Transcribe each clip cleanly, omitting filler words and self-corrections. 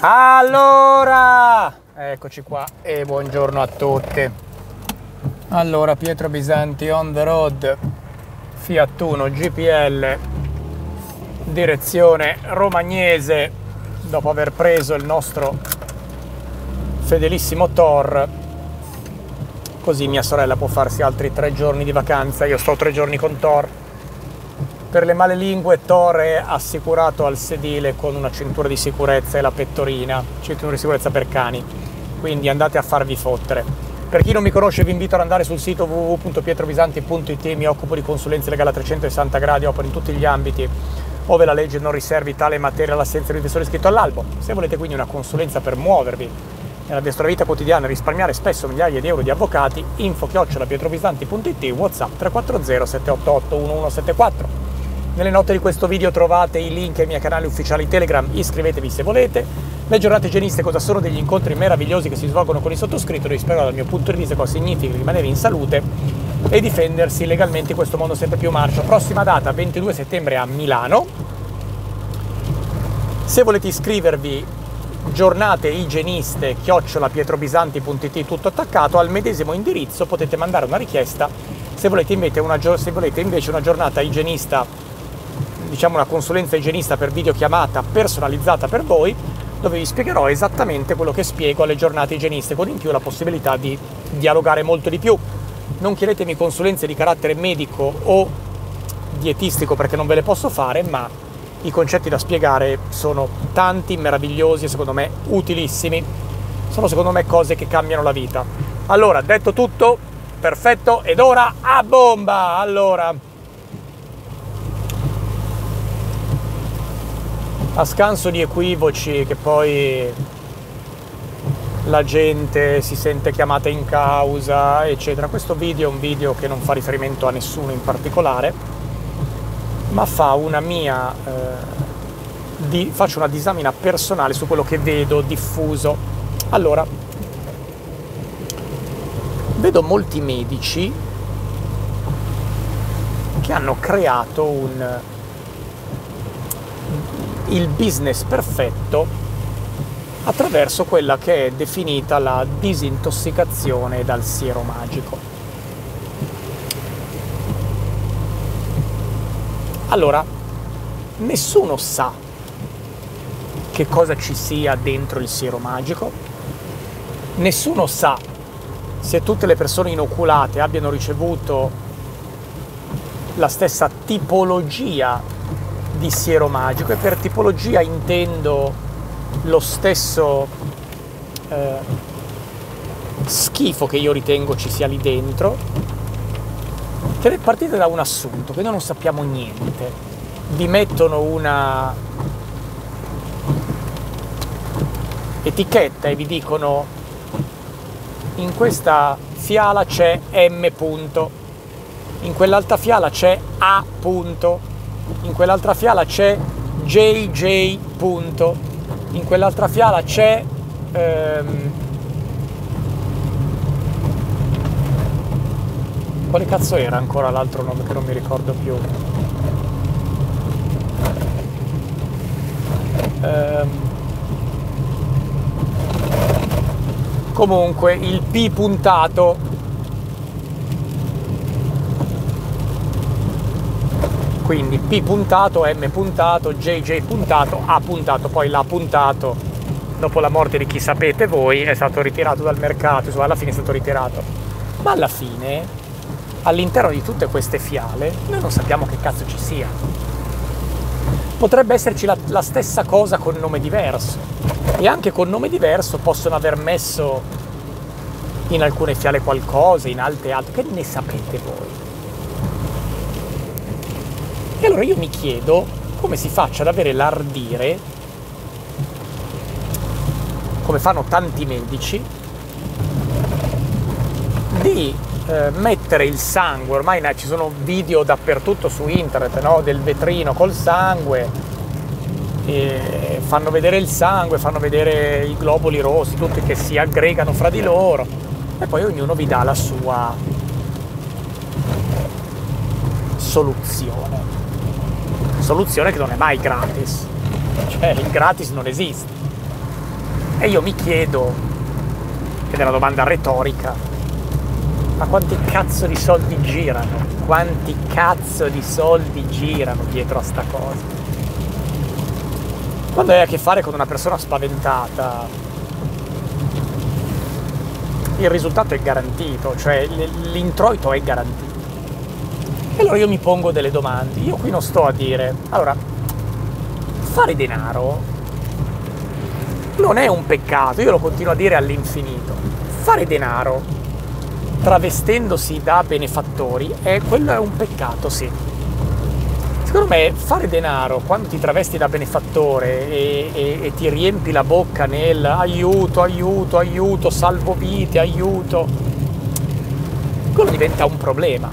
Allora, eccoci qua e buongiorno a tutti. Allora, Pietro Bisanti on the road, Fiat Uno GPL, direzione romagnese, dopo aver preso il nostro fedelissimo Thor, così mia sorella può farsi altri 3 giorni di vacanza. Io sto 3 giorni con Thor. Per le male lingue, Thor è assicurato al sedile con una cintura di sicurezza e la pettorina, cintura di sicurezza per cani, quindi andate a farvi fottere. Per chi non mi conosce vi invito ad andare sul sito www.pietrobisanti.it, mi occupo di consulenze legali a 360 gradi, opero in tutti gli ambiti ove la legge non riservi tale materia all'assenza di un investitore iscritto all'albo. Se volete quindi una consulenza per muovervi nella vostra vita quotidiana e risparmiare spesso migliaia di euro di avvocati, info@pietrobisanti.it, WhatsApp 340 788 1174. Nelle note di questo video trovate i link ai miei canali ufficiali Telegram, iscrivetevi se volete. Le giornate igieniste cosa sono? Degli incontri meravigliosi che si svolgono con il sottoscritto, vi spiego dal mio punto di vista cosa significa rimanere in salute e difendersi legalmente in questo mondo sempre più marcio. Prossima data 22 settembre a Milano. Se volete iscrivervi, giornate igieniste @pietrobisanti.it, tutto attaccato al medesimo indirizzo, potete mandare una richiesta. Se volete invece una giornata igienista, diciamo una consulenza igienista per videochiamata personalizzata per voi, dove vi spiegherò esattamente quello che spiego alle giornate igieniste, con in più la possibilità di dialogare molto di più. Non chiedetemi consulenze di carattere medico o dietistico perché non ve le posso fare, ma i concetti da spiegare sono tanti, meravigliosi e secondo me utilissimi. Sono secondo me cose che cambiano la vita. Allora, detto tutto, perfetto, ed ora a bomba! Allora, a scanso di equivoci che poi la gente si sente chiamata in causa, eccetera, questo video è un video che non fa riferimento a nessuno in particolare, ma fa una mia faccio una disamina personale su quello che vedo diffuso. Allora, vedo molti medici che hanno creato il business perfetto attraverso quella che è definita la disintossicazione dal siero magico. Allora, nessuno sa che cosa ci sia dentro il siero magico, nessuno sa se tutte le persone inoculate abbiano ricevuto la stessa tipologia di siero magico, e per tipologia intendo lo stesso schifo che io ritengo ci sia lì dentro. Partite da un assunto che noi non sappiamo niente, vi mettono una etichetta e vi dicono: in questa fiala c'è M punto, in quell'altra fiala c'è A punto, in quell'altra fiala c'è JJ punto, in quell'altra fiala c'è quale cazzo era ancora l'altro nome che non mi ricordo più? Comunque il P puntato, quindi P puntato, M puntato, JJ puntato, A puntato. Poi l'A puntato, dopo la morte di chi sapete voi, è stato ritirato dal mercato, insomma alla fine è stato ritirato. Ma alla fine, all'interno di tutte queste fiale, noi non sappiamo che cazzo ci sia. Potrebbe esserci la stessa cosa con nome diverso, e anche con nome diverso possono aver messo in alcune fiale qualcosa, in altre altro, che ne sapete voi? E allora io mi chiedo come si faccia ad avere l'ardire, come fanno tanti medici, di mettere il sangue. Ormai ci sono video dappertutto su internet, no? Del vetrino col sangue, e fanno vedere il sangue, fanno vedere i globuli rossi, tutti che si aggregano fra di loro, e poi ognuno vi dà la sua soluzione che non è mai gratis, cioè il gratis non esiste. E io mi chiedo, ed è una domanda retorica, ma quanti cazzo di soldi girano? Quanti cazzo di soldi girano dietro a sta cosa? Quando hai a che fare con una persona spaventata, il risultato è garantito, cioè l'introito è garantito. E allora io mi pongo delle domande. Io qui non sto a dire, allora, fare denaro non è un peccato, io lo continuo a dire all'infinito. Fare denaro travestendosi da benefattori, quello è un peccato, sì. Secondo me fare denaro quando ti travesti da benefattore e ti riempi la bocca nel aiuto, aiuto, aiuto, salvo vite, aiuto, quello diventa un problema.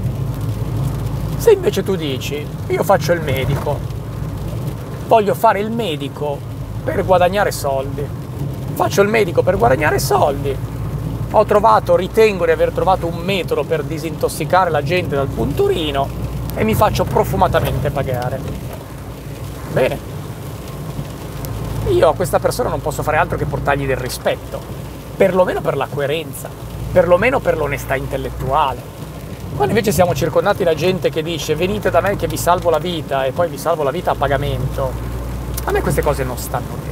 Se invece tu dici, io faccio il medico, voglio fare il medico per guadagnare soldi, faccio il medico per guadagnare soldi, ritengo di aver trovato un metodo per disintossicare la gente dal punturino e mi faccio profumatamente pagare. Bene. Io a questa persona non posso fare altro che portargli del rispetto, perlomeno per la coerenza, perlomeno per l'onestà intellettuale. Quando invece siamo circondati da gente che dice venite da me che vi salvo la vita e poi vi salvo la vita a pagamento, a me queste cose non stanno bene.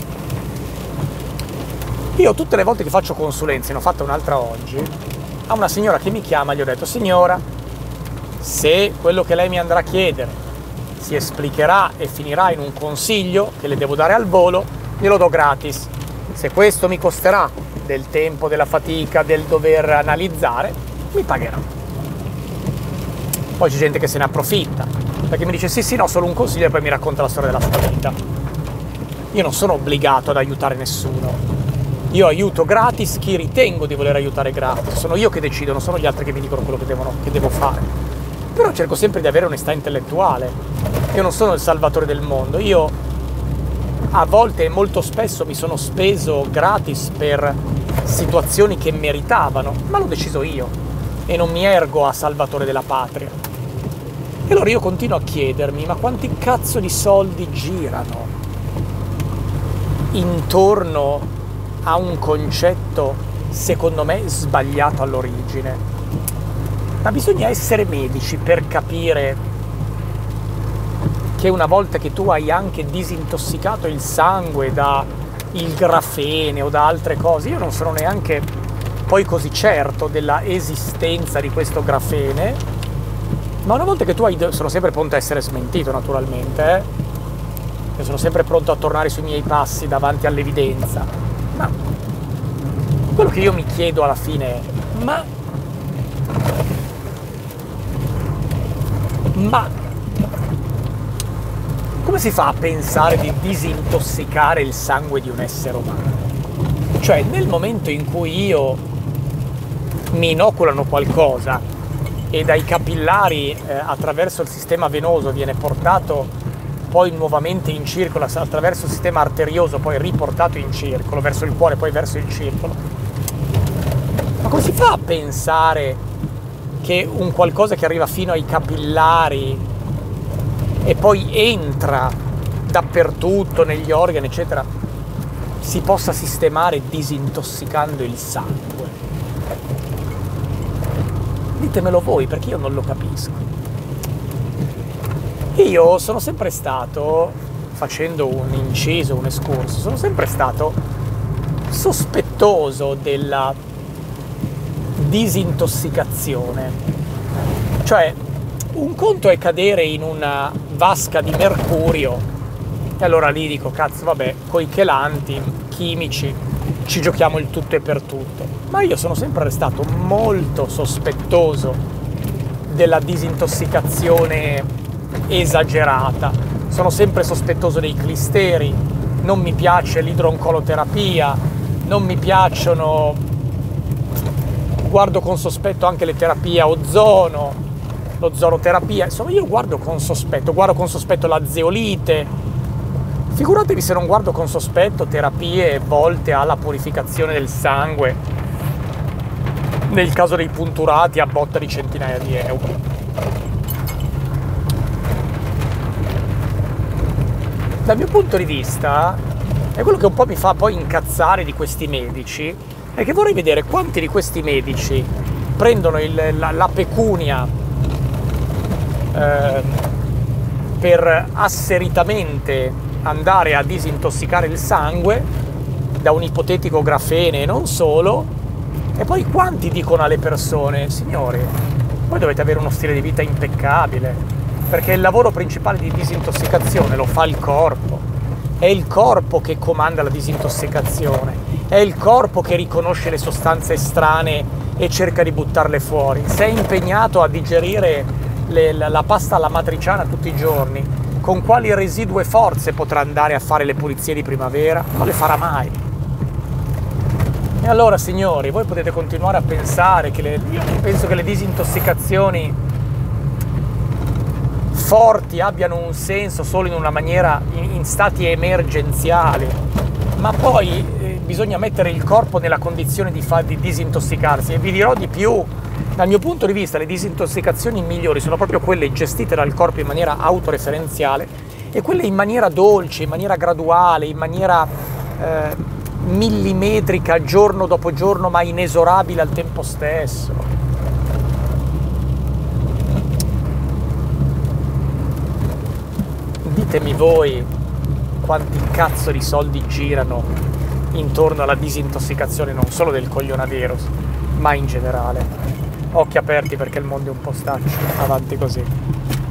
Io tutte le volte che faccio consulenze, ne ho fatta un'altra oggi, a una signora che mi chiama gli ho detto: signora, se quello che lei mi andrà a chiedere si esplicherà e finirà in un consiglio che le devo dare al volo, glielo do gratis. Se questo mi costerà del tempo, della fatica, del dover analizzare, mi pagherà. Poi c'è gente che se ne approfitta, perché mi dice sì, no, solo un consiglio, e poi mi racconta la storia della sua vita. Io non sono obbligato ad aiutare nessuno. Io aiuto gratis chi ritengo di voler aiutare gratis. Sono io che decido, non sono gli altri che mi dicono quello che devo fare. Però cerco sempre di avere onestà intellettuale. Io non sono il salvatore del mondo. Io a volte e molto spesso mi sono speso gratis per situazioni che meritavano, ma l'ho deciso io e non mi ergo a salvatore della patria. E allora io continuo a chiedermi: ma quanti cazzo di soldi girano intorno a un concetto secondo me sbagliato all'origine? Ma bisogna essere medici per capire che una volta che tu hai anche disintossicato il sangue da il grafene o da altre cose, io non sono neanche poi così certo della esistenza di questo grafene, ma una volta che tu hai, sono sempre pronto a essere smentito naturalmente, io sono sempre pronto a tornare sui miei passi davanti all'evidenza, ma quello che io mi chiedo alla fine è: ma come si fa a pensare di disintossicare il sangue di un essere umano? Cioè, nel momento in cui io mi inoculano qualcosa e dai capillari attraverso il sistema venoso viene portato poi nuovamente in circolo, attraverso il sistema arterioso poi riportato in circolo, verso il cuore, poi verso il circolo, ma come si fa a pensare che un qualcosa che arriva fino ai capillari e poi entra dappertutto, negli organi, eccetera, si possa sistemare disintossicando il sangue? Ditemelo voi, perché io non lo capisco. Io sono sempre stato, facendo un inciso, un escurso, sono sempre stato sospettoso della disintossicazione. Cioè, un conto è cadere in una vasca di mercurio e allora lì dico: cazzo, vabbè, coi chelanti chimici ci giochiamo il tutto e per tutto. Ma io sono sempre restato molto sospettoso della disintossicazione esagerata. Sono sempre sospettoso dei clisteri, non mi piace l'idroncoloterapia, non mi piacciono, guardo con sospetto anche le terapie a ozono, l'ozonoterapia, insomma io guardo con sospetto la zeolite. Figuratevi se non guardo con sospetto terapie volte alla purificazione del sangue, nel caso dei punturati a botta di centinaia di euro. Dal mio punto di vista, E quello che un po' mi fa poi incazzare di questi medici è che vorrei vedere quanti di questi medici prendono la pecunia per asseritamente andare a disintossicare il sangue da un ipotetico grafene e non solo, e poi quanti dicono alle persone: signori, voi dovete avere uno stile di vita impeccabile, perché il lavoro principale di disintossicazione lo fa il corpo, è il corpo che comanda la disintossicazione, è il corpo che riconosce le sostanze estranee e cerca di buttarle fuori. Se è impegnato a digerire la pasta alla matriciana tutti i giorni, con quali residue forze potrà andare a fare le pulizie di primavera? Non le farà mai. E allora, signori, voi potete continuare a pensare che io penso che le disintossicazioni forti abbiano un senso solo in una maniera, in stati emergenziali, ma poi bisogna mettere il corpo nella condizione di disintossicarsi. E vi dirò di più: dal mio punto di vista le disintossicazioni migliori sono proprio quelle gestite dal corpo in maniera autoreferenziale, e quelle in maniera dolce, in maniera graduale, in maniera millimetrica, giorno dopo giorno, ma inesorabile al tempo stesso. Ditemi voi quanti cazzo di soldi girano intorno alla disintossicazione, non solo del coglionavirus, ma in generale. Occhi aperti, perché il mondo è un postaccio. Avanti così.